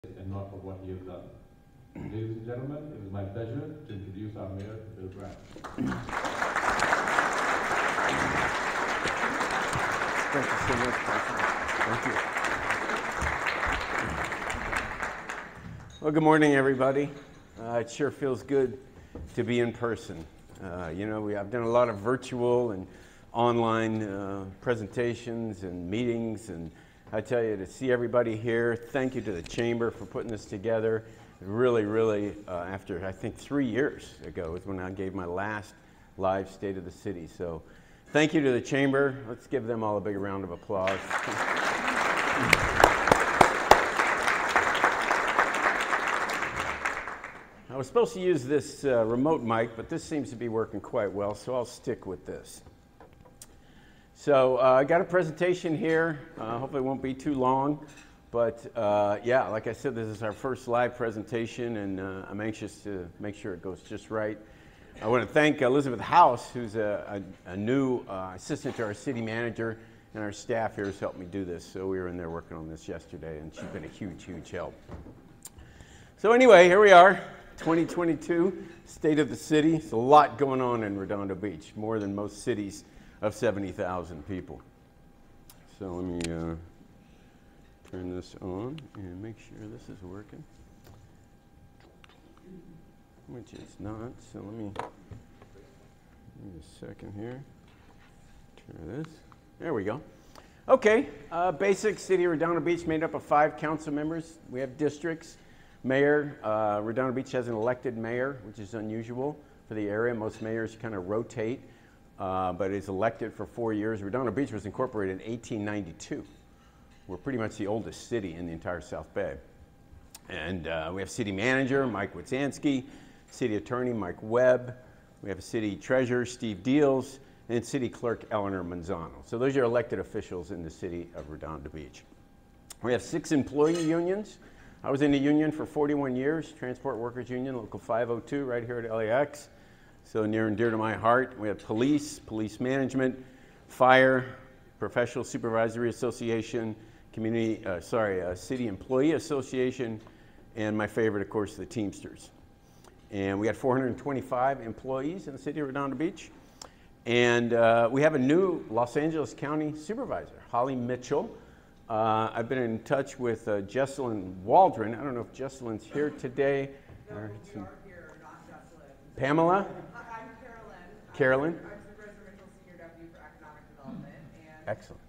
and not for what he has done. Ladies and gentlemen, it is my pleasure to introduce our Mayor, Bill Grant. Thank you so much, Councilman. Thank you. Well, good morning, everybody. It sure feels good to be in person. I've done a lot of virtual and online presentations and meetings, and I tell you, to see everybody here, thank you to the Chamber for putting this together. Really, after I think 3 years ago is when I gave my last live State of the City. So thank you to the Chamber. Let's give them all a big round of applause. I was supposed to use this remote mic, but this seems to be working quite well, so I'll stick with this. So I got a presentation here. Hopefully it won't be too long. But yeah, like I said, this is our first live presentation, and I'm anxious to make sure it goes just right. I want to thank Elizabeth House, who's a new assistant to our city manager, and our staff here has helped me do this. So we were in there working on this yesterday, and she's been a huge help. So anyway, here we are, 2022, State of the City. There's a lot going on in Redondo Beach, more than most cities of 70,000 people. So let me turn this on and make sure this is working, which is not. So let me give me a second here. Turn this. There we go. Okay, basic City of Redondo Beach made up of 5 council members. We have districts. Mayor, Redondo Beach has an elected mayor, which is unusual for the area. Most mayors kind of rotate, but is elected for 4 years. Redondo Beach was incorporated in 1892. We're pretty much the oldest city in the entire South Bay. And we have city manager, Mike Zislis, city attorney, Mike Webb. We have a city treasurer, Steve Deals, and city clerk, Eleanor Manzano. So those are your elected officials in the city of Redondo Beach. We have 6 employee unions. I was in the union for 41 years, Transport Workers Union, Local 502, right here at LAX. So near and dear to my heart. We have police, police management, fire, Professional Supervisory Association, City Employee Association, and my favorite, of course, the Teamsters. And we had 425 employees in the city of Redondo Beach. And we have a new Los Angeles County Supervisor, Holly Mitchell. I've been in touch with Jesselyn Waldron. I don't know if Jesselyn's here today. No, we are here, not Jesselyn. Pamela? I'm Carolyn. Carolyn? I'm Supervisor Mitchell's Senior Deputy for Economic Development. And Excellent.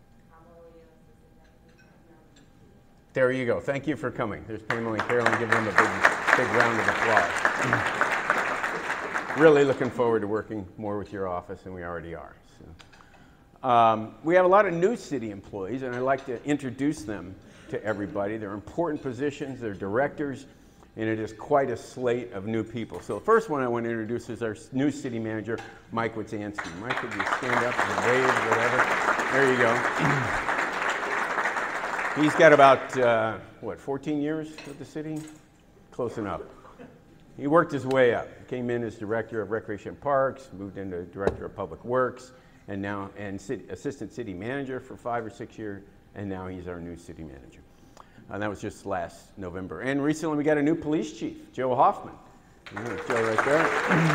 There you go. Thank you for coming. There's Pamela and Carolyn. Give them a big round of applause. Really looking forward to working more with your office than we already are. So. We have a lot of new city employees, and I'd like to introduce them to everybody. They're important positions. They're directors, and it is quite a slate of new people. So the first one I want to introduce is our new city manager, Mike Zislis. Mike, could you stand up and wave, whatever? There you go. He's got about, 14 years with the city? Close enough. He worked his way up. Came in as Director of Recreation Parks, moved into Director of Public Works, and now Assistant City Manager for 5 or 6 years, and now he's our new city manager. And that was just last November. And recently we got a new police chief, Joe Hoffman. Joe right there.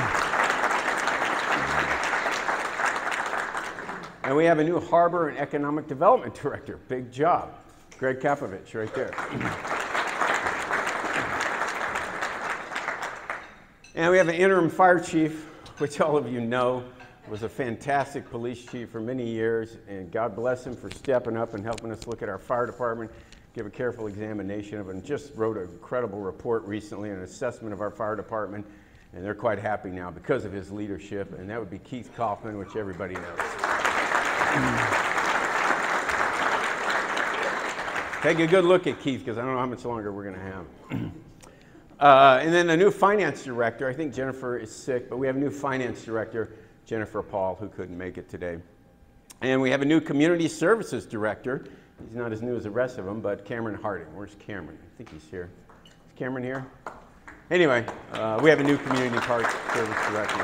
And we have a new Harbor and Economic Development Director, big job. Greg Kapovich, right there. And we have an interim fire chief, which all of you know was a fantastic police chief for many years, and God bless him for stepping up and helping us look at our fire department, give a careful examination of it, and just wrote an incredible report recently, an assessment of our fire department, and they're quite happy now because of his leadership, and that would be Keith Kaufman, which everybody knows. Take a good look at Keith, because I don't know how much longer we're going to have. And then a new finance director. I think Jennifer is sick, but we have a new finance director, Jennifer Paul, who couldn't make it today. And we have a new community services director. He's not as new as the rest of them, but Cameron Harding. Where's Cameron? I think he's here. Is Cameron here? Anyway, we have a new community park service director,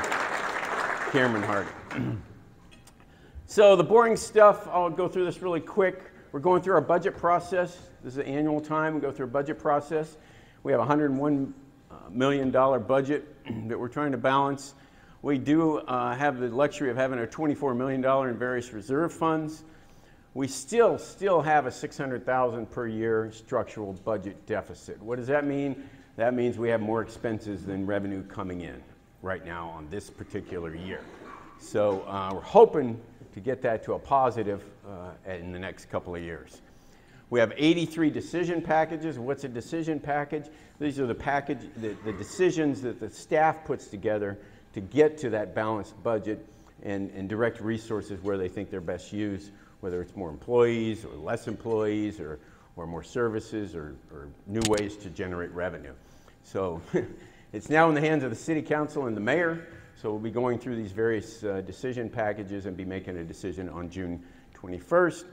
Cameron Harding. So the boring stuff, I'll go through this really quick. We're going through our budget process. This is an annual time. We go through a budget process. We have a $101 million budget that we're trying to balance. We do have the luxury of having a $24 million in various reserve funds. We still have a $600,000 per year structural budget deficit. What does that mean? That means we have more expenses than revenue coming in right now on this particular year. So we're hoping to get that to a positive in the next couple of years. We have 83 decision packages. What's a decision package? These are the decisions that the staff puts together to get to that balanced budget and direct resources where they think they're best used, whether it's more employees or less employees or more services or new ways to generate revenue. So it's now in the hands of the City Council and the Mayor. So we'll be going through these various decision packages and be making a decision on June 21st.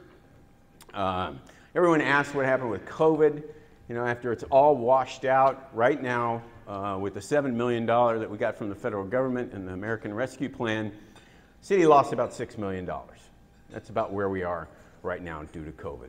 Everyone asked what happened with COVID. You know, after it's all washed out right now with the $7 million that we got from the federal government and the American Rescue Plan, the city lost about $6 million. That's about where we are right now due to COVID.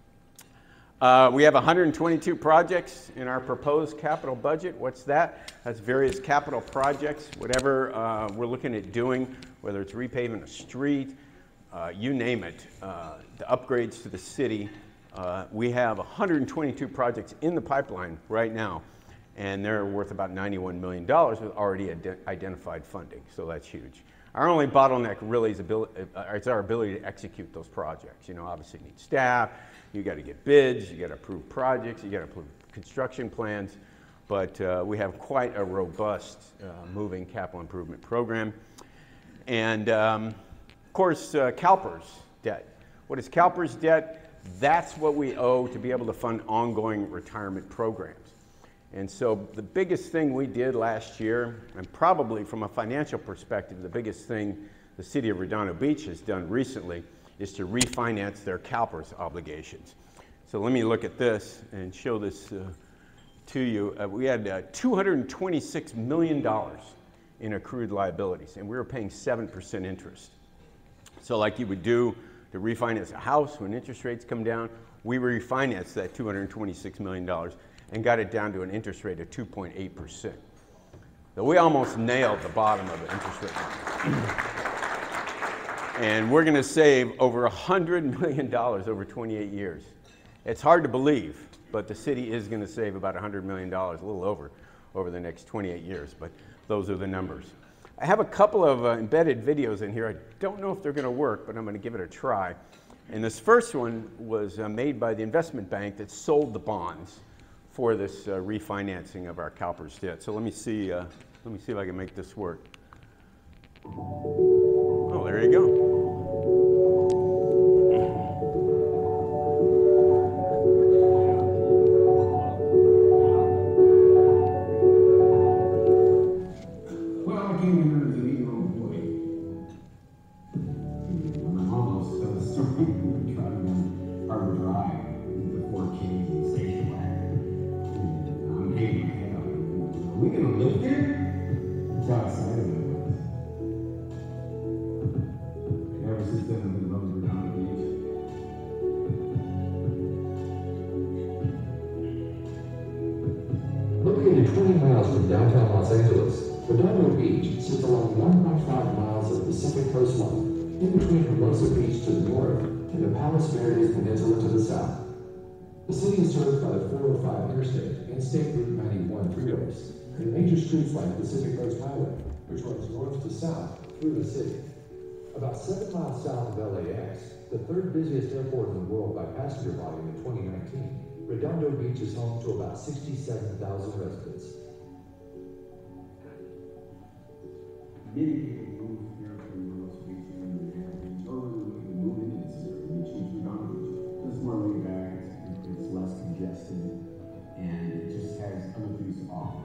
We have 122 projects in our proposed capital budget. What's that? That's various capital projects, whatever we're looking at doing, whether it's repaving a street, you name it, the upgrades to the city. We have 122 projects in the pipeline right now, and they're worth about $91 million with already identified funding, so that's huge. Our only bottleneck really is our ability to execute those projects. You know, obviously you need staff, you got to get bids, you got to approve projects, you got to approve construction plans, but we have quite a robust moving capital improvement program. And of course, CalPERS debt. What is CalPERS debt? That's what we owe to be able to fund ongoing retirement programs. And so the biggest thing we did last year, and probably from a financial perspective, the biggest thing the City of Redondo Beach has done recently is to refinance their CalPERS obligations. So let me look at this and show this to you. We had $226 million in accrued liabilities, and we were paying 7% interest. So like you would do to refinance a house when interest rates come down, we refinanced that $226 million and got it down to an interest rate of 2.8%. So we almost nailed the bottom of the interest rate. And we're going to save over $100 million over 28 years. It's hard to believe, but the city is going to save about $100 million, a little over the next 28 years, but those are the numbers. I have a couple of embedded videos in here. I don't know if they're going to work, but I'm going to give it a try. And this first one was made by the investment bank that sold the bonds for this refinancing of our CalPERS debt. So let me see if I can make this work. Oh, there you go. Located 20 miles from downtown Los Angeles, Redondo Beach sits along 1.5 miles of Pacific coastline, in between Hermosa Beach to the north and the Palos Verdes Peninsula to the south. The city is served by the 405 interstate and State Route 91 freeways, and major streets like Pacific Coast Highway, which runs north to south through the city. About 7 miles south of LAX, the third busiest airport in the world by passenger volume in 2019, Redondo Beach is home to about 67,000 residents. Many people move here from North Beach and Redondo Beach, or we move in this area, we choose Redondo Beach. It's more laid back, it's less congested, and it just has other things to offer.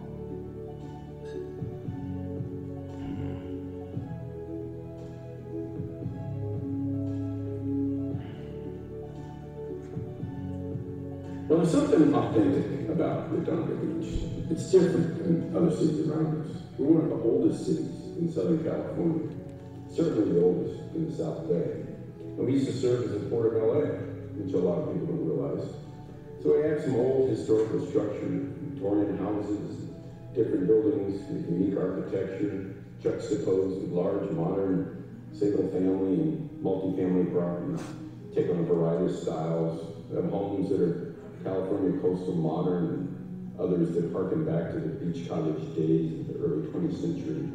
Well, there's something authentic about Redondo Beach. It's different than other cities around us. We're one of the oldest cities in Southern California, certainly the oldest in the South Bay. And we used to serve as a port of LA. which a lot of people don't realize. So we have some old historical structure, Victorian houses, different buildings with unique architecture, juxtaposed with large, modern, single-family and multifamily properties, take on a variety of styles. We have homes that are California coastal modern, and others that harken back to the beach cottage days of the early 20th century.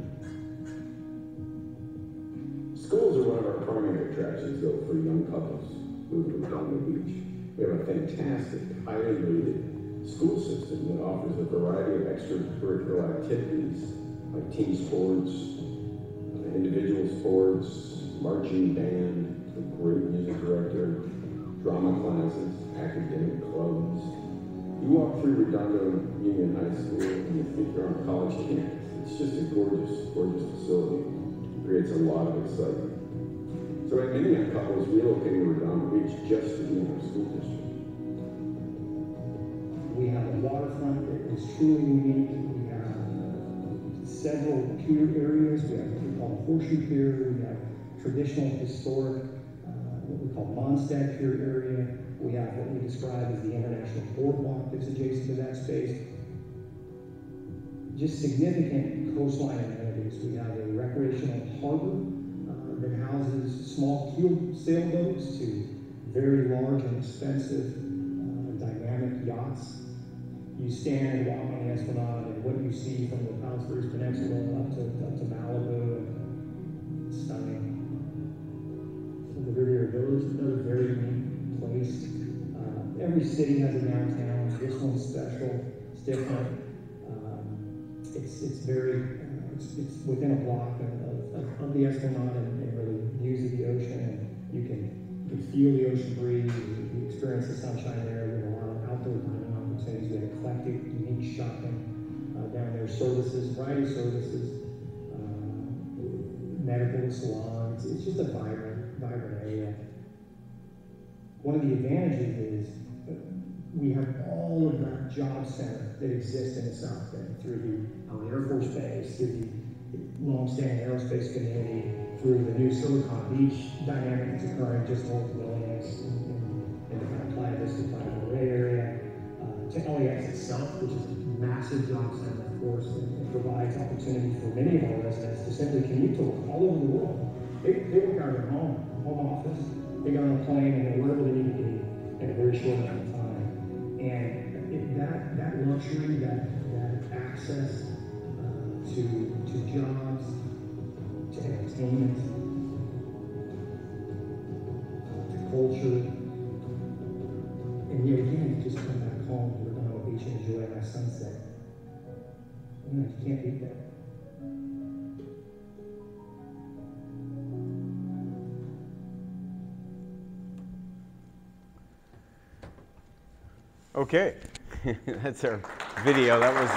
Schools are one of our primary attractions, though, for young couples moving to Redondo Beach. We have a fantastic, highly rated school system that offers a variety of extracurricular activities like team sports, individual sports, marching band, a great music director, drama classes, academic clubs. You walk through Redondo Union High School and you think you're on a college campus. It's just a gorgeous, gorgeous facility. It creates a lot of excitement. So many young couples relocating to Redondo Beach just to be in our school district. We have a waterfront that is truly unique. We have several pier areas. We have what we call a horseshoe pier. We have traditional historic, what we call Mondstadt Pier area. We have what we describe as the International Boardwalk that's adjacent to that space. Just significant coastline amenities. We have a recreational harbor that houses small keeled sailboats to very large and expensive dynamic yachts. You stand and walk on the Esplanade, and what you see from the Palos Verdes Peninsula up to Malibu, stunning. So the Riviera Village is another very unique place. Every city has a downtown. This one's special. It's different. It's very it's within a block of the Esplanade and really views of the ocean, and you can feel the ocean breeze. You experience the sunshine there. We have a lot of outdoor dining opportunities. We have eclectic, unique shopping down there. Services, variety of services, medical salons. It's just a vibrant area. One of the advantages is we have all of that job center that exists in the South Bend through the Air Force Base, through the long-standing aerospace community, through the new Silicon Beach dynamic that's occurring just north of LAX in the kind of Playa Vista, Playa del Rey area, to LAX itself, which is a massive job center, of course, and provides opportunity for many of our residents to simply commute to work all over the world. They work out of their home office, they get on a plane and they're wherever they need to be in a very short amount of time. And that luxury, that access to jobs, to entertainment, to culture, and yet again, just come back home to Redondo Beach and enjoy that sunset. You can't beat that. Okay, that's our video. That was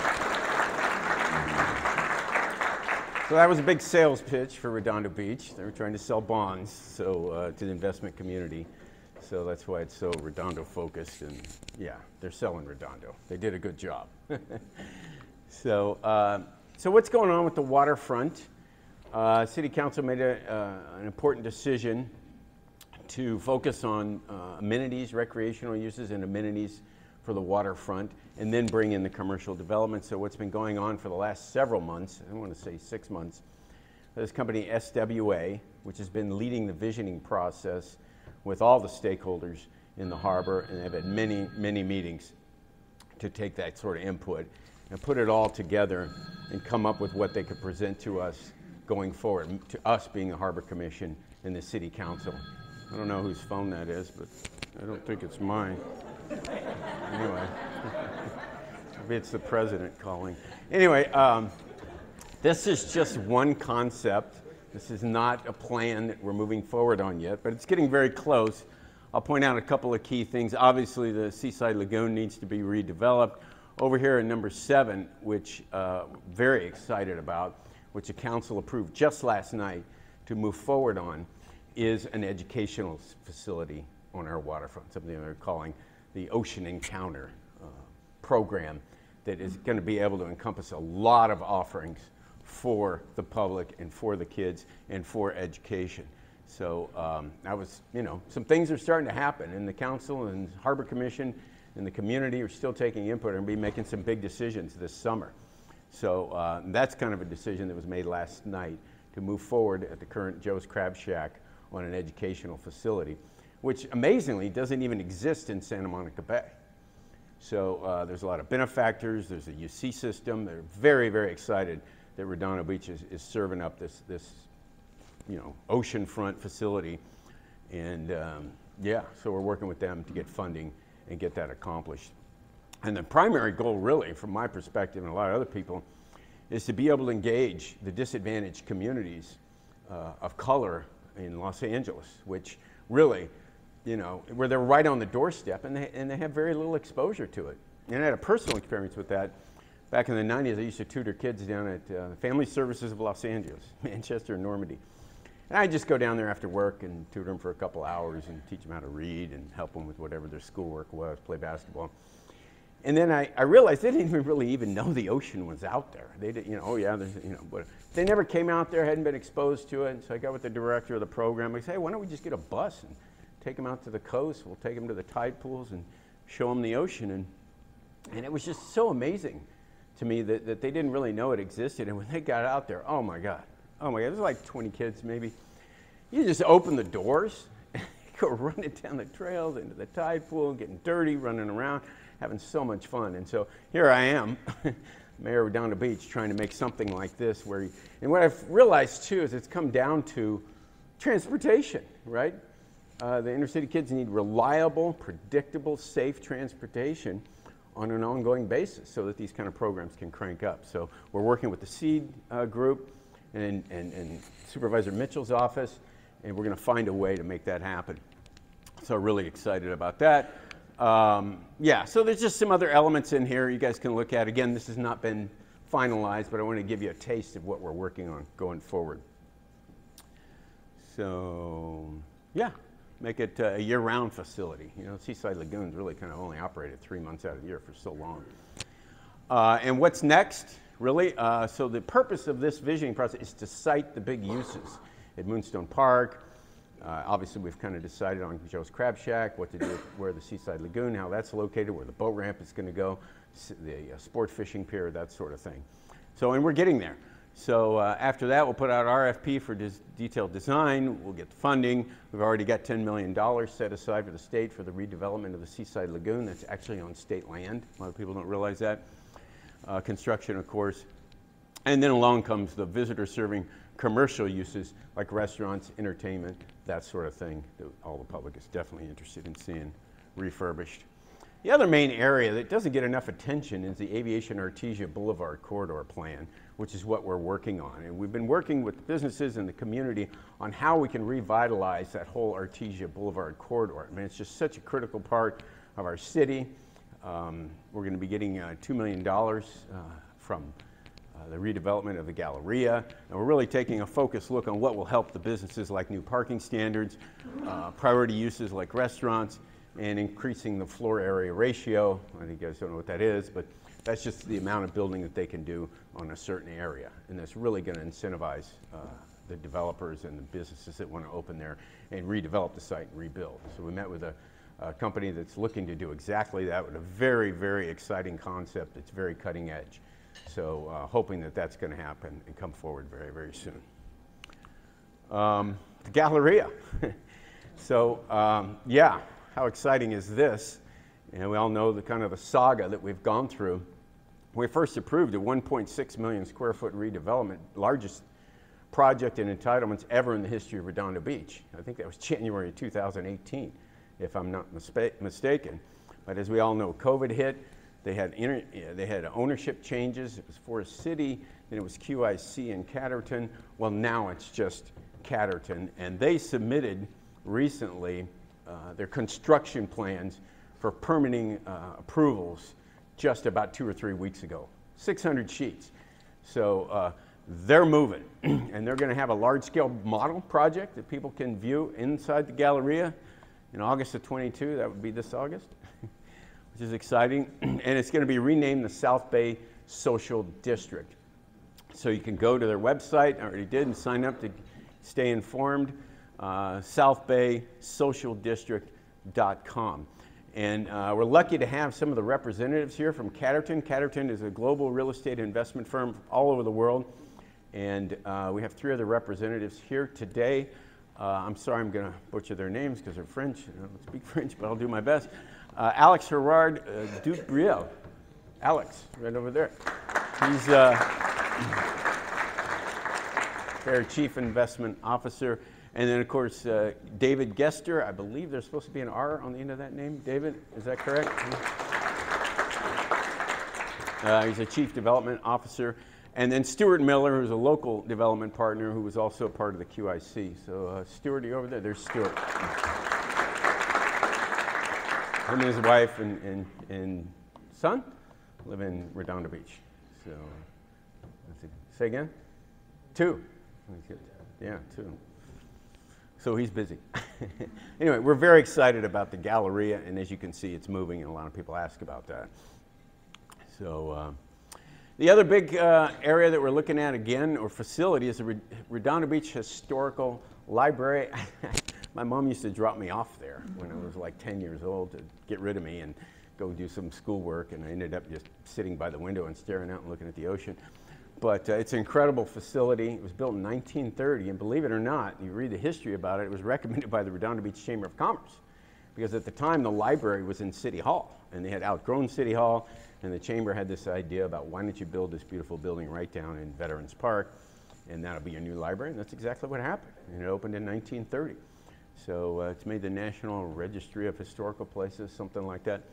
so that was a big sales pitch for Redondo Beach. They were trying to sell bonds to the investment community. So that's why it's so Redondo focused, and yeah, they're selling Redondo. They did a good job. So what's going on with the waterfront? City Council made an important decision to focus on amenities, recreational uses, and amenities for the waterfront, and then bring in the commercial development. So what's been going on for the last several months, I want to say 6 months, this company SWA, which has been leading the visioning process with all the stakeholders in the harbor, and they've had many, many meetings to take that sort of input and put it all together and come up with what they could present to us going forward, to us being the Harbor Commission and the City Council. I don't know whose phone that is, but I don't think it's mine. Anyway, maybe it's the president calling. Anyway, this is just one concept. This is not a plan that we're moving forward on yet, but it's getting very close. I'll point out a couple of key things. Obviously, the Seaside Lagoon needs to be redeveloped. Over here in number 7, which very excited about, which the council approved just last night to move forward on, is an educational facility on our waterfront, something they're calling the Ocean Encounter program that is going to be able to encompass a lot of offerings for the public and for the kids and for education. So that was, some things are starting to happen, and the council and Harbor Commission and the community are still taking input and be making some big decisions this summer. So that's kind of a decision that was made last night to move forward at the current Joe's Crab Shack on an educational facility, which amazingly doesn't even exist in Santa Monica Bay. So there's a lot of benefactors, there's a UC system. They're very, very excited that Redondo Beach is serving up this oceanfront facility. And yeah, so we're working with them to get funding and get that accomplished. And the primary goal really, from my perspective and a lot of other people, is to be able to engage the disadvantaged communities of color in Los Angeles, which really, where they're right on the doorstep and they have very little exposure to it. And I had a personal experience with that. Back in the 90s, I used to tutor kids down at the Family Services of Los Angeles, Manchester and Normandy. And I'd just go down there after work and tutor them for a couple hours and teach them how to read and help them with whatever their schoolwork was, play basketball. And then I realized they didn't really even know the ocean was out there. They did, oh yeah, there's, but they never came out there, hadn't been exposed to it. And so I got with the director of the program. I said, hey, why don't we just get a bus and take them out to the coast? We'll take them to the tide pools and show them the ocean. And it was just so amazing to me that they didn't really know it existed. And when they got out there, oh my God, there's like 20 kids maybe. You just open the doors, go running down the trails into the tide pool, getting dirty, running around, having so much fun. And so here I am, Mayor of Redondo Beach, trying to make something like this and what I've realized too is it's come down to transportation, right? The inner city kids need reliable, predictable, safe transportation on an ongoing basis so that these kind of programs can crank up. So we're working with the SEED group and Supervisor Mitchell's office, and we're going to find a way to make that happen. So really excited about that. Yeah, so there's just some other elements in here you guys can look at. Again, this has not been finalized, but I want to give you a taste of what we're working on going forward. So, yeah, make it a year-round facility. Seaside Lagoon's really kind of only operated 3 months out of the year for so long. And what's next, really? So the purpose of this visioning process is to cite the big uses at Moonstone Park. Obviously, we've kind of decided on Joe's Crab Shack, what to do with where the Seaside Lagoon, how that's located, where the boat ramp is going to go, the sport fishing pier, that sort of thing. So, and we're getting there. So after that, we'll put out RFP for detailed design. We'll get the funding. We've already got $10 million set aside for the state for the redevelopment of the Seaside Lagoon. That's actually on state land. A lot of people don't realize that. Construction, of course. And then along comes the visitor serving commercial uses like restaurants, entertainment, that sort of thing that all the public is definitely interested in seeing refurbished. The other main area that doesn't get enough attention is the Aviation Artesia Boulevard Corridor Plan, which is what we're working on. And we've been working with businesses in the community on how we can revitalize that whole Artesia Boulevard Corridor. I mean, it's just such a critical part of our city. We're going to be getting $2 million from the redevelopment of the Galleria, and we're really taking a focused look on what will help the businesses like new parking standards, priority uses like restaurants, and increasing the floor area ratio. I think you guys don't know what that is, but that's just the amount of building that they can do on a certain area, and that's really going to incentivize the developers and the businesses that want to open there and redevelop the site and rebuild. So we met with a company that's looking to do exactly that with a very, very exciting concept that's very cutting edge. So hoping that that's going to happen and come forward very, very soon. The Galleria. So yeah, how exciting is this? And we all know the kind of the saga that we've gone through. We first approved a 1.6 million square foot redevelopment, largest project in entitlements ever in the history of Redondo Beach. I think that was January 2018, if I'm not mistaken. But as we all know, COVID hit. They had ownership changes. It was Forest City, then it was QIC in Catterton. Well, now it's just Catterton. And they submitted recently their construction plans for permitting approvals just about 2 or 3 weeks ago. 600 sheets. So they're moving. And they're going to have a large-scale model project that people can view inside the Galleria in August of 22. That would be this August. Which is exciting, and it's going to be renamed the South Bay Social District. So you can go to their website, I already did, and sign up to stay informed. southbaysocialdistrict.com. And we're lucky to have some of the representatives here from Catterton. Catterton is a global real estate investment firm all over the world. And we have 3 other representatives here today. I'm sorry I'm going to butcher their names because they're French. I don't speak French, but I'll do my best. Alex Gerard Dubriel. Alex, right over there. He's their Chief Investment Officer. And then, of course, David Gester. I believe there's supposed to be an R on the end of that name. David, is that correct? He's a Chief Development Officer. And then Stuart Miller, who's a local development partner who was also part of the QIC. So Stuart, are you over there? There's Stuart. Him and his wife and son live in Redondo Beach. So, say again? 2. Yeah, 2. So he's busy. Anyway, we're very excited about the Galleria, and as you can see, it's moving, and a lot of people ask about that. So the other big area that we're looking at again, or facility, is the Redondo Beach Historical Library. My mom used to drop me off there when I was like 10 years old to get rid of me and go do some schoolwork, and I ended up just sitting by the window and staring out and looking at the ocean. But it's an incredible facility. It was built in 1930, and believe it or not, you read the history about it, it was recommended by the Redondo Beach Chamber of Commerce, because at the time the library was in City Hall, and they had outgrown City Hall, and the Chamber had this idea about why don't you build this beautiful building right down in Veterans Park, and that'll be your new library, and that's exactly what happened, and it opened in 1930. So it's made the National Registry of Historical Places, something like that.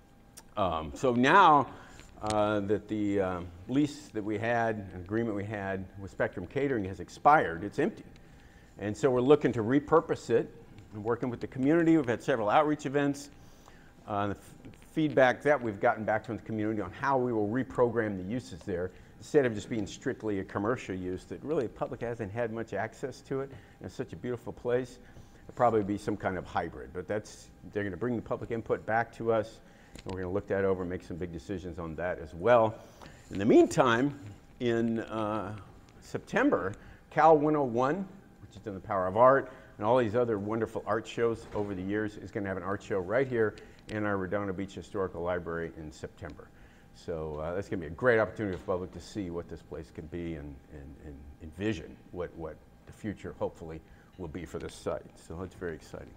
So now that the lease that we had, agreement we had with Spectrum Catering has expired, it's empty. And so we're looking to repurpose it and working with the community. We've had several outreach events. The feedback that we've gotten back from the community on how we will reprogram the uses there, instead of just being strictly a commercial use that really the public hasn't had much access to it. And it's such a beautiful place. It'll probably be some kind of hybrid, but they're going to bring the public input back to us, and we're going to look that over and make some big decisions on that as well. In the meantime, in September, Cal 101, which is in the Power of Art, and all these other wonderful art shows over the years, is going to have an art show right here in our Redondo Beach Historical Library in September. So that's going to be a great opportunity for the public to see what this place can be and envision what the future, hopefully, will be for this site. So it's very exciting.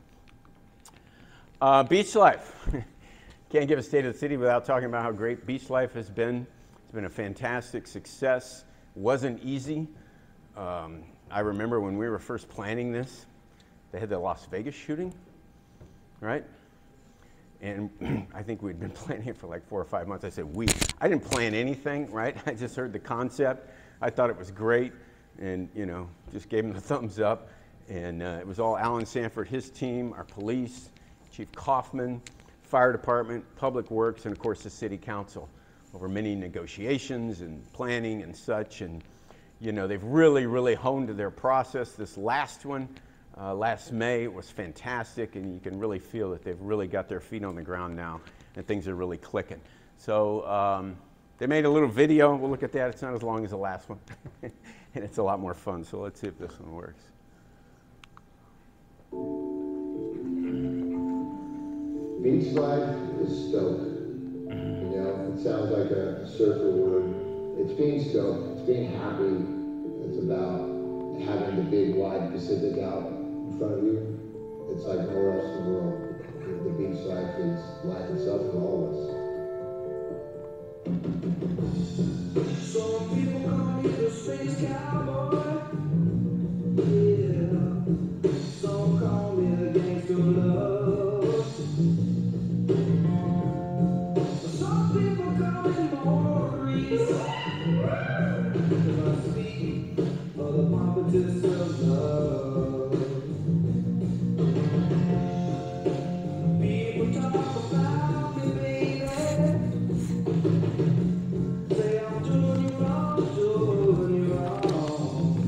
Beach life. Can't give a state of the city without talking about how great beach life has been. It's been a fantastic success. Wasn't easy. I remember when we were first planning this, they had the Las Vegas shooting, right? And I think we'd been planning it for like 4 or 5 months. I said I didn't plan anything, right? I just heard the concept. I thought it was great, and just gave them the thumbs up. And it was all Alan Sanford, his team, our police, Chief Kaufman, fire department, public works, and of course the city council, over many negotiations and planning and such. And they've really honed their process. This last one, last May, was fantastic, and you can really feel that they've really got their feet on the ground now, and things are really clicking. So they made a little video. We'll look at that. It's not as long as the last one, and it's a lot more fun. So let's see if this one works. Beach life is stoked. It sounds like a surfer would. It's being stoked. It's being happy. It's about having the big wide Pacific out in front of you. It's like nowhere else in the world. The beach life is life itself for all of us. Some people call me the space cowboy. Yeah. Some call me the gangster love. Some people call me Maurice. I speak of the pompous of love. People talk about me, baby. Say I'm doing you wrong, doing you wrong.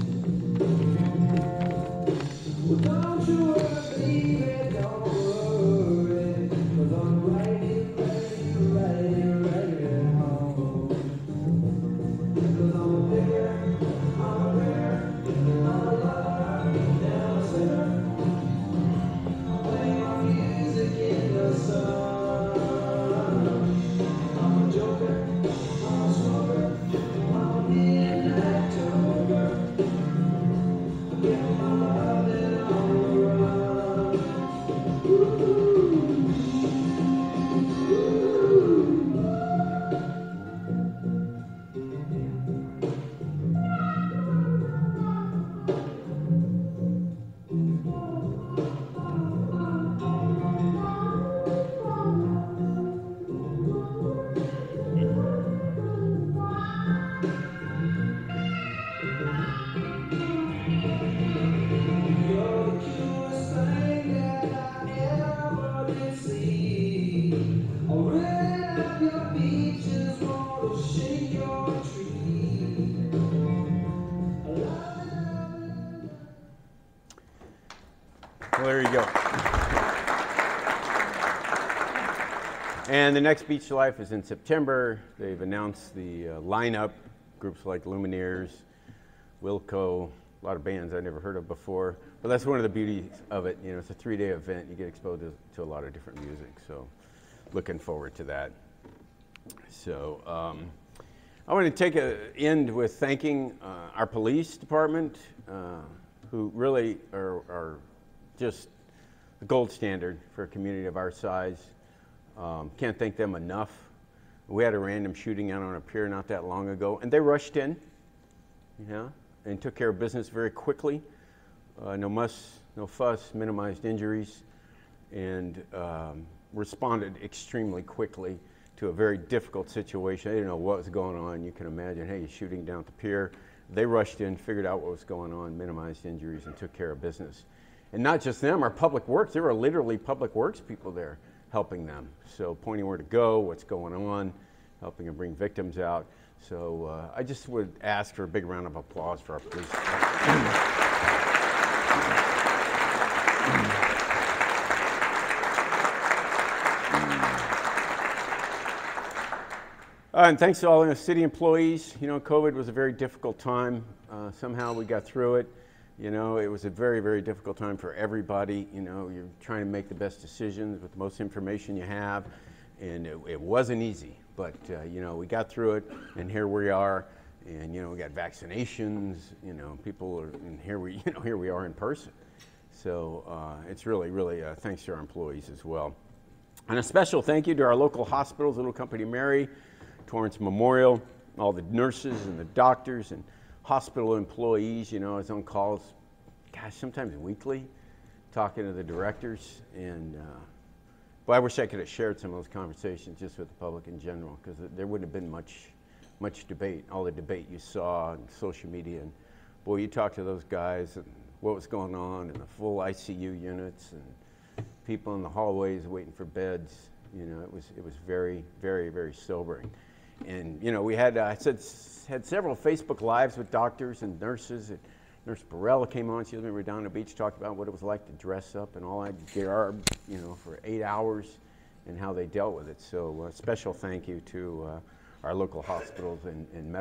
there you go. And the next Beach Life is in September. They've announced the lineup, groups like Lumineers, Wilco, a lot of bands I never heard of before. But that's one of the beauties of it. You know, it's a 3-day event. You get exposed to a lot of different music. So looking forward to that. So I want to end with thanking our police department, who really are just the gold standard for a community of our size. Can't thank them enough. We had a random shooting out on a pier not that long ago, and they rushed in, and took care of business very quickly. No fuss, minimized injuries, and responded extremely quickly to a very difficult situation. They didn't know what was going on. You can imagine, hey, shooting down at the pier. They rushed in, figured out what was going on, minimized injuries, and took care of business. And not just them, our public works. There were literally public works people there helping them. So pointing where to go, what's going on, helping them bring victims out. So I just would ask for a big round of applause for our police. And thanks to all the city employees. You know, COVID was a very difficult time. Somehow we got through it. You know, it was a very, very difficult time for everybody. You know, you're trying to make the best decisions with the most information you have. And it wasn't easy, but, you know, we got through it, and here we are. And, you know, we got vaccinations, you know, people are, and here we are in person. So it's really, really thanks to our employees as well. And a special thank you to our local hospitals, Little Company Mary, Torrance Memorial, all the nurses and the doctors and hospital employees. You know, I was on calls, gosh, sometimes weekly, talking to the directors. And well, I wish I could have shared some of those conversations just with the public in general, because there wouldn't have been much debate, all the debate you saw on social media. And boy, you talk to those guys and what was going on in the full ICU units and people in the hallways waiting for beds. You know, it was very, very, very sobering. And, you know, we had, had several Facebook Lives with doctors and nurses. And Nurse Barella came on. She was in Redondo Beach, talked about what it was like to dress up and all that garb, you know, for 8 hours and how they dealt with it. So a special thank you to our local hospitals and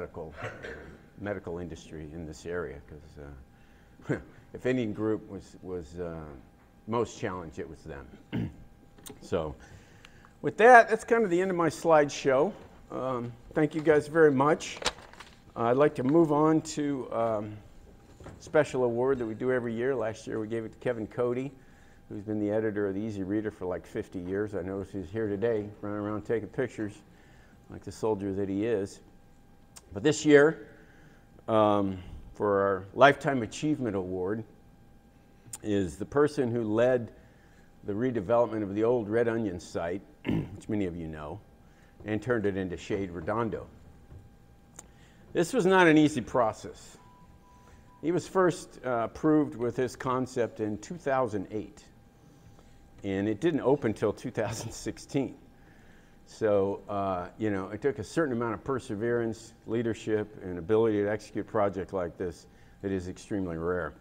medical industry in this area, because if any group was most challenged, it was them. So with that, that's kind of the end of my slideshow. Thank you guys very much. I'd like to move on to a special award that we do every year. Last year we gave it to Kevin Cody, who's been the editor of the Easy Reader for like 50 years. I noticed he's here today, running around taking pictures like the soldier that he is. But this year, for our Lifetime Achievement Award, is the person who led the redevelopment of the old Red Onion site, which many of you know, and turned it into Shade Redondo. This was not an easy process. He was first approved with his concept in 2008, and it didn't open until 2016. So, you know, it took a certain amount of perseverance, leadership, and ability to execute a project like this that is extremely rare.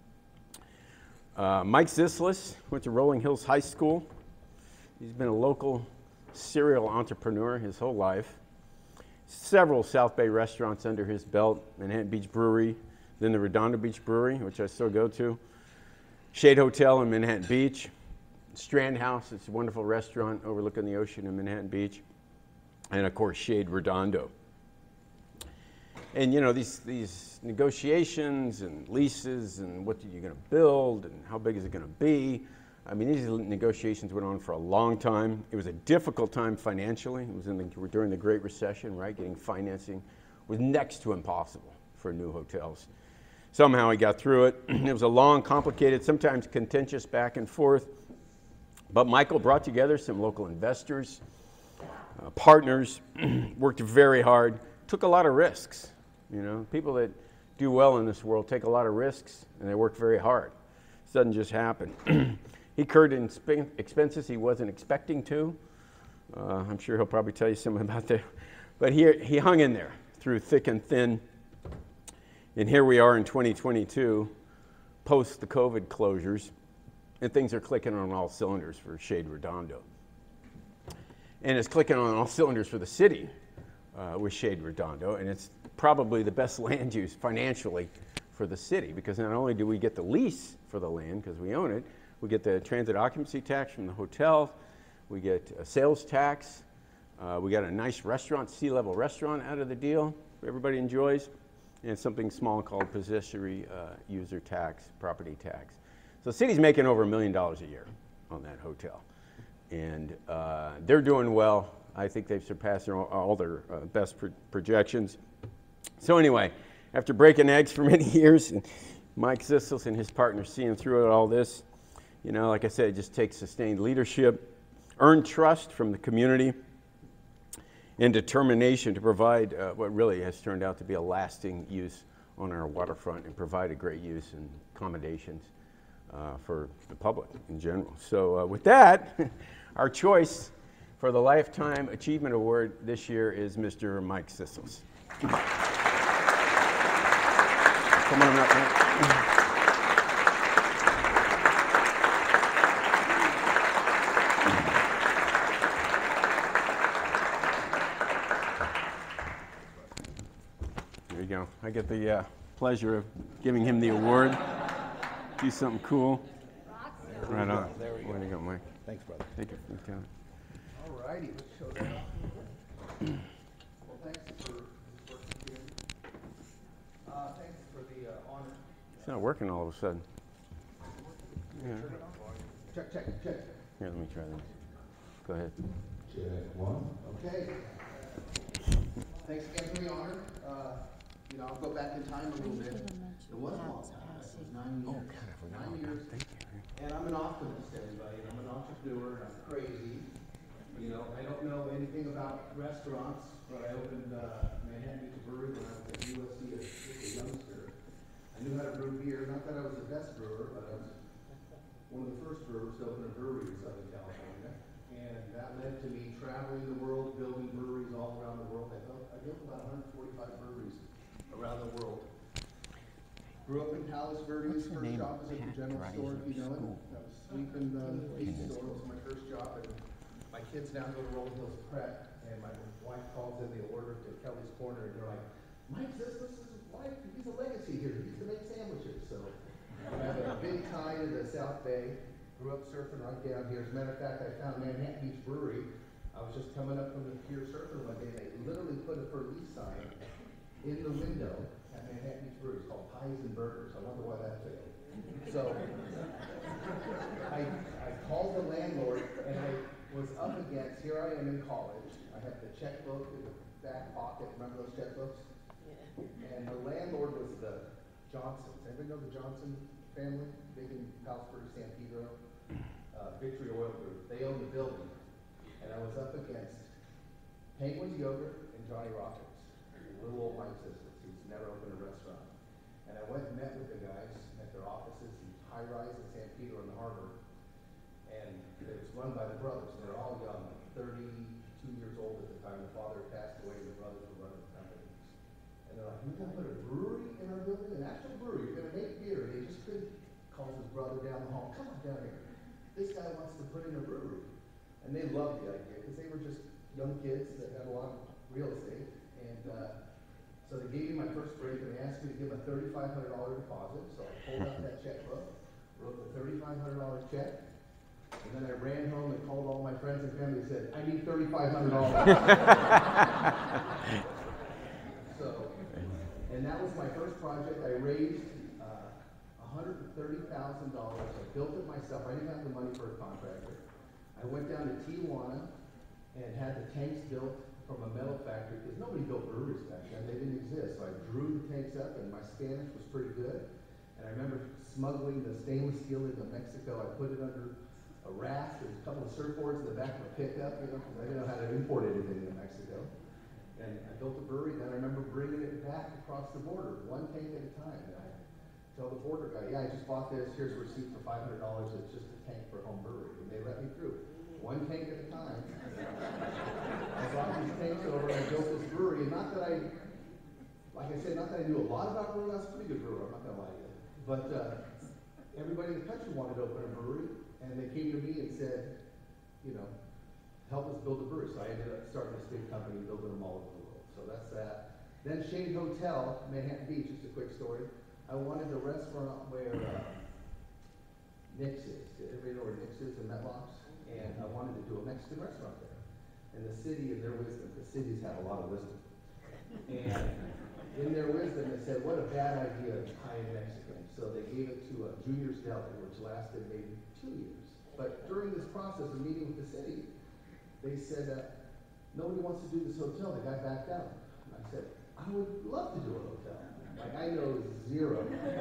Mike Zislis went to Rolling Hills High School. He's been a local serial entrepreneur his whole life. Several South Bay restaurants under his belt, Manhattan Beach Brewery, then the Redondo Beach Brewery, which I still go to, Shade Hotel in Manhattan Beach, Strand House, it's a wonderful restaurant overlooking the ocean in Manhattan Beach, and of course Shade Redondo. And you know, these negotiations and leases and what are you going to build and how big is it going to be, I mean, these negotiations went on for a long time. It was a difficult time financially. It was during the Great Recession, right? Getting financing was next to impossible for new hotels. Somehow he got through it. It was a long, complicated, sometimes contentious back and forth. But Michael brought together some local investors, partners, worked very hard, took a lot of risks. You know, people that do well in this world take a lot of risks, and they work very hard. It doesn't just happen. He incurred expenses he wasn't expecting to. I'm sure he'll probably tell you something about that. But he hung in there through thick and thin. And here we are in 2022, post the COVID closures. and things are clicking on all cylinders for Shade Redondo. And it's clicking on all cylinders for the city with Shade Redondo, and it's probably the best land use financially for the city, because not only do we get the lease for the land because we own it, we get the transit occupancy tax from the hotel, we get a sales tax, we got a nice restaurant, sea-level restaurant out of the deal everybody enjoys, and something small called possessory user tax, property tax. So the city's making over $1 million a year on that hotel, and they're doing well. I think they've surpassed all their best projections. So anyway, after breaking eggs for many years, and Mike Zislis and his partner seeing through all this, you know, like I said, it just takes sustained leadership, earned trust from the community, and determination to provide what really has turned out to be a lasting use on our waterfront and provide a great use and accommodations for the public in general. So with that, our choice for the Lifetime Achievement Award this year is Mr. Mike Zislis. Come on up, Mike. There you go. I get the pleasure of giving him the award. Do something cool. Right on. There we go. Way to go, Mike. Thanks, brother. Thank you. All righty, let's show that off. Well, thanks for working here. Thanks for the honor. It's not working all of a sudden. Yeah. Check. Here, let me try this. Go ahead. Check one. Okay. Thanks again for the honor. You know, I'll go back in time a little bit. It was a long time. It was 9 years. 9 years. Thank you. And I'm an optimist, everybody. I'm an entrepreneur. I'm crazy. You know, I don't know anything about restaurants, but I opened Manhattan Beach Brewery when I was at USC as a youngster. I knew how to brew beer. Not that I was the best brewer, but I was one of the first brewers to open a brewery in Southern California. And that led to me traveling the world, building breweries all around the world. I built about 145 breweries around the world. Grew up in Palos Verdes. First job was at the general store, if you know it. I was sweeping the feed store. It was my first job. And my kids now go to Rolling Hills Prep, and my wife calls in the order to Kelly's Corner, and they're like, Mike Zislis is his wife. He's a legacy here. He used to make sandwiches. So I have a big tie to the South Bay. Grew up surfing right down here. As a matter of fact, I found Manhattan Beach Brewery. I was just coming up from the pier surfing one day, and they literally put a for lease sign in the window at Manhattan Beach Brewery. It's called Pies and Burgers. I wonder why that failed. So I called the landlord, and I was up against, here I am in college. I have the checkbook in the back pocket. Remember those checkbooks? Yeah. And the landlord was the Johnsons. Anybody know the Johnson family? Big in Palos Verdes, San Pedro. Victory Oil Group. They owned the building. And I was up against Penguins Yogurt and Johnny Rockets. Little old Mike Zislis, who's never opened a restaurant. And I went and met with the guys at their offices in high rise in San Pedro in the harbor. And it was run by the brothers. And they're all young, 32 years old at the time. The father passed away, and the brothers were running the company. And they're like, we're going to put a brewery in our building? An actual brewery. You're going to make beer. And they just couldn't call his brother down the hall. Come on down here. This guy wants to put in a brewery. And they loved the idea because they were just young kids that had a lot of real estate. And so they gave me my first break, and they asked me to give a $3,500 deposit. So I pulled out that checkbook, wrote the $3,500 check, and then I ran home and called all my friends and family and said, I need $3,500. So, and that was my first project. I raised $130,000. I built it myself. I didn't have the money for a contractor. I went down to Tijuana and had the tanks built from a metal factory, because nobody built breweries back then. They didn't exist. So I drew the tanks up, and my Spanish was pretty good. And I remember smuggling the stainless steel into Mexico. I put it under a raft. There was a couple of surfboards in the back of a pickup, you know, because I didn't know how to import anything into Mexico. And I built a brewery. Then I remember bringing it back across the border, one tank at a time. And I tell the border guy, yeah, I just bought this. Here's a receipt for $500. It's just a tank for home brewery. And they let me through. One tank at a time. I brought these tanks over and I built this brewery. And not that I, like I said, not that I knew a lot about brewing. I was a pretty good brewer, I'm not going to lie to you. But everybody in the country wanted to open a brewery, and they came to me and said, you know, help us build a brewery. So I ended up starting this big company and building them all over the world. So that's that. Then Shade Hotel, Manhattan Beach, just a quick story. I wanted a restaurant where Nick's is. Everybody know where Nick's is in Metlocks? And I wanted to do a Mexican restaurant there. And the city, in their wisdom, the cities have a lot of wisdom. And in their wisdom, they said, what a bad idea to tie in Mexican. So they gave it to Junior's Deli, which lasted maybe 2 years. But during this process of meeting with the city, they said, nobody wants to do this hotel. The guy backed out. And I said, I would love to do a hotel. Like, I know zero.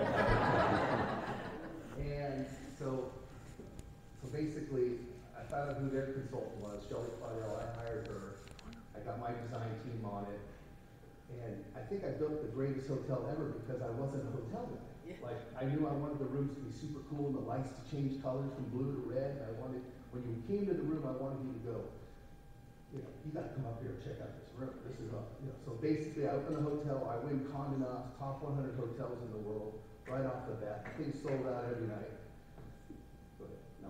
And so basically, I found out who their consultant was, Shelley Claudel. I hired her. I got my design team on it. And I think I built the greatest hotel ever because I wasn't a hotel guy. Like, I knew I wanted the rooms to be super cool and the lights to change colors from blue to red. And I wanted, when you came to the room, I wanted you to go, you know, you got to come up here and check out this room. This is you know, so basically I opened the hotel, I win Condé Nast, top 100 hotels in the world, right off the bat. Things sold out every night. Go ahead. No.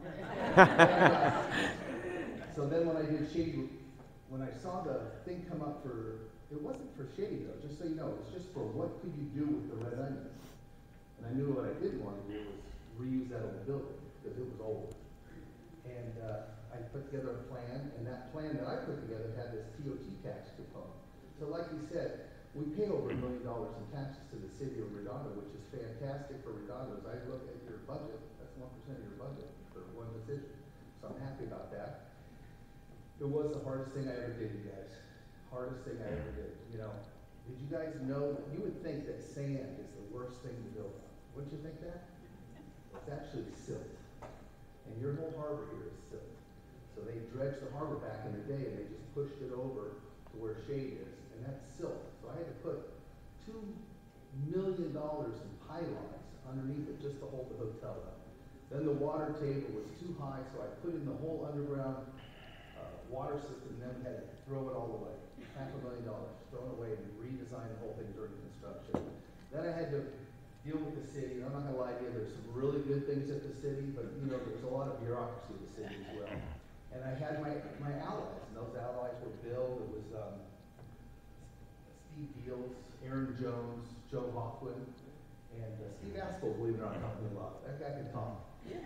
So then when I did Shade, when I saw the thing come up for, it wasn't for Shade though, just so you know, it's just for what could you do with the red onions. And I knew what I didn't want to do was reuse that old building, because it was old. And I put together a plan, and that plan that I put together had this TOT tax component. So like you said, we pay over $1 million in taxes to the city of Redondo, which is fantastic for Redondo. As I look at your budget, that's 1% of your budget for one decision. So I'm happy about that. It was the hardest thing I ever did, you guys. Hardest thing I ever did. You know, did you guys know, you would think that sand is the worst thing to build on. Wouldn't you think that? It's actually silt. And your whole harbor here is silt. So they dredged the harbor back in the day and they just pushed it over to where Shade is, and that's silt. So I had to put $2 million in pylons underneath it just to hold the hotel up. Then the water table was too high, so I put in the whole underground water system, and then we had to throw it all away. $500,000 thrown away and redesign the whole thing during construction. Then I had to deal with the city, and I'm not gonna lie to you, there's some really good things at the city, but you know, there's a lot of bureaucracy at the city as well. And I had my allies, and those allies were Bill, it was Steve Beals, Aaron Jones, Joe Hoffman, and Steve Aspel, believe it or not, helped me a lot. That guy can talk.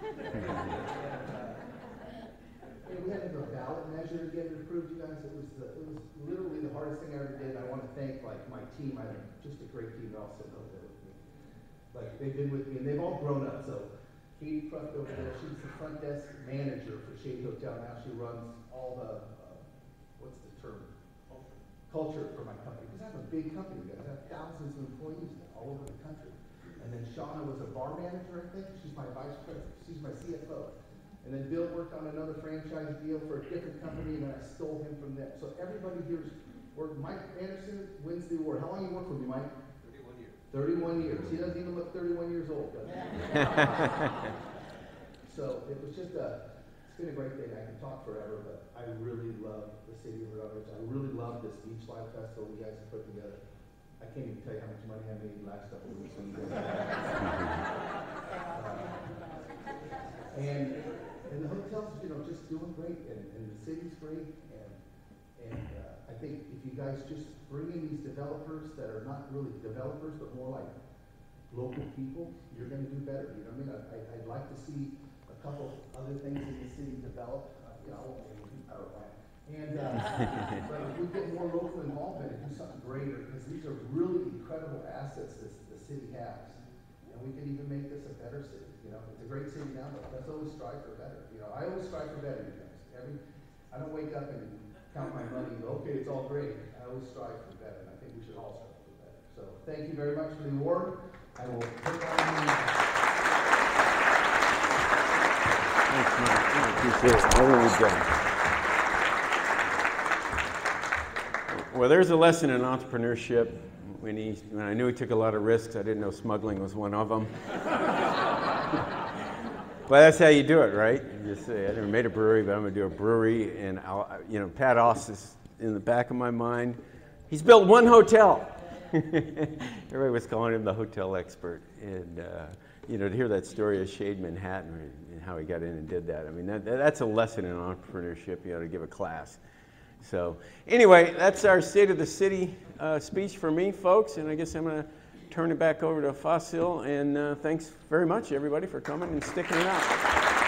And we had to do a ballot measure to get it approved, you guys. It was literally the hardest thing I ever did. I want to thank like my team. I have just a great team. They're all sitting over there with me. Like they've been with me, and they've all grown up. So Katie Pruitt over there, she's the front desk manager for Shade Hotel. Now she runs all the what's the term? Culture for my company. Because I have a big company, you guys. I have thousands of employees now, all over the country. And then Shauna was a bar manager, I think. She's my vice president. She's my CFO. And then Bill worked on another franchise deal for a different company, and then I stole him from them. So everybody here's worked. Mike Anderson wins the award. How long you worked for me, Mike? 31 years. 31 years. He doesn't even look 31 years old, does he? So it was just it's been a great thing. I can talk forever, but I really love the city of Redondo. I really love this Beach Life Festival you guys have put together. I can't even tell you how much money I made the last couple of weeks. And the hotel's, you know, just doing great, and the city's great, and I think if you guys just bring in these developers that are not really developers, but more like local people, you're going to do better. You know what I mean? I'd like to see a couple other things in the city develop. You know, I won't name them, power plant. And but if we get more local involvement and do something greater, because these are really incredible assets that the city has, and we can even make this a better city. You know, it's a great city now, but let's always strive for better. You know, I always strive for better, you guys. I don't wake up and count my money and go, okay, it's all great. I always strive for better, and I think we should all strive for better. So thank you very much for the award. I will put that on. Thanks, Mike. I appreciate it. Very good. Well, there's a lesson in entrepreneurship. When I knew he took a lot of risks, I didn't know smuggling was one of them. But that's how you do it, right? You just say, I never made a brewery, but I'm going to do a brewery. And, Pat Oss is in the back of my mind. He's built one hotel. Everybody was calling him the hotel expert. And you know, to hear that story of Shade Manhattan and how he got in and did that. I mean, that's a lesson in entrepreneurship. You know, to give a class. So anyway, that's our State of the City speech for me, folks. And I guess I'm going to turn it back over to Fasil. And thanks very much, everybody, for coming and sticking it out.